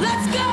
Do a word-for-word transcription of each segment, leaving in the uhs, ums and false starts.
Let's go!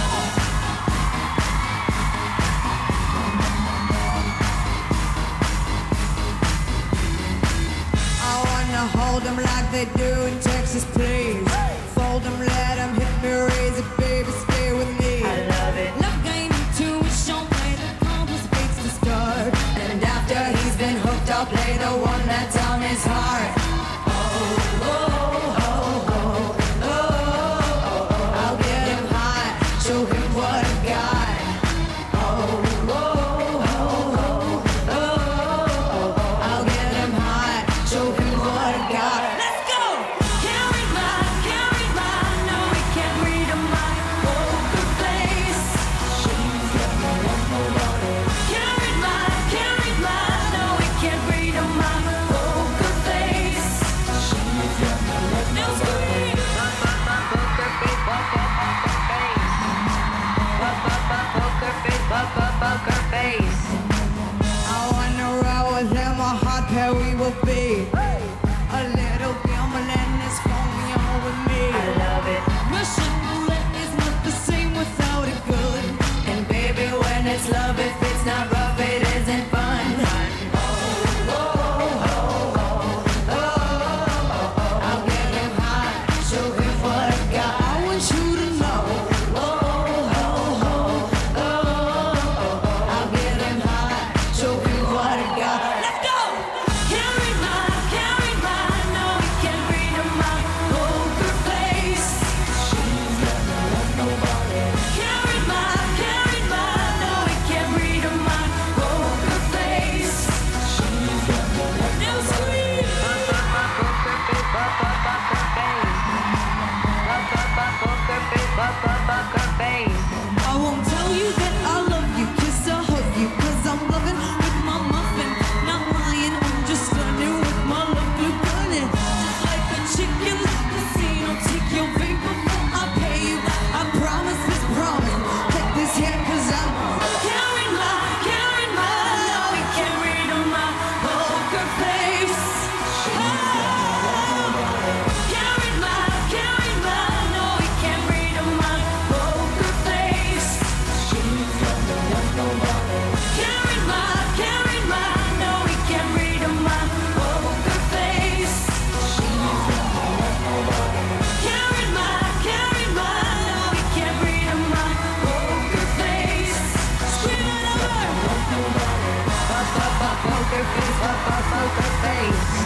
I wanna hold them like they do in Texas, please. Fold them, let them hit me, raise it, baby, stay with me. I love it. Love game, intuition, play the compass beats to start. And after he's been hooked, I'll play the one that's on his heart. Oh, oh, oh, oh, oh, oh. I'll get him high, show him what I got. Oh, oh, oh, oh, oh, oh. I'll get him high, show him what I got. Let's go! Can't read my, can't read my, no, we can't read my poker face. She's got no one, nobody. Can't read my, can't read my, no, we can't read my poker face. She's got no one, no scream. Poker face. I wanna roll with him, a hot pair we will be. A little gambling is going on with me. I love it. Russian roulette is not the same without a gun. And baby, when it's love, if it's not rough, it isn't fun. Oh, oh, oh, oh, oh. I'll get him high, show him what I got. I want you to know. Oh, oh, oh, oh. I'll get him high, show him what I got. Let's go! Can't read my, can't read my, no, we can't read my poker face. She's got no one, nobody. Can't read my, can't read my, no, we can't read my poker face. She's got no one, no scream. I won't tell you that I love you, kiss or hug you, cause I'm loving with my muffin. Not lying, I'm just stunning with my love glue gunning. Just like a chicken casino, take your bait before I pay you. I promise this promise, take this here cause I'm carrying my, carrying my, no, we can't read on my poker face. Carried my, carried my, no, we can't read on my poker face. Carried my, carried my, no, we can't read on my poker face. Carried my, carried my, no, we can't read on my poker face. Scream it over. Poker face, poker face.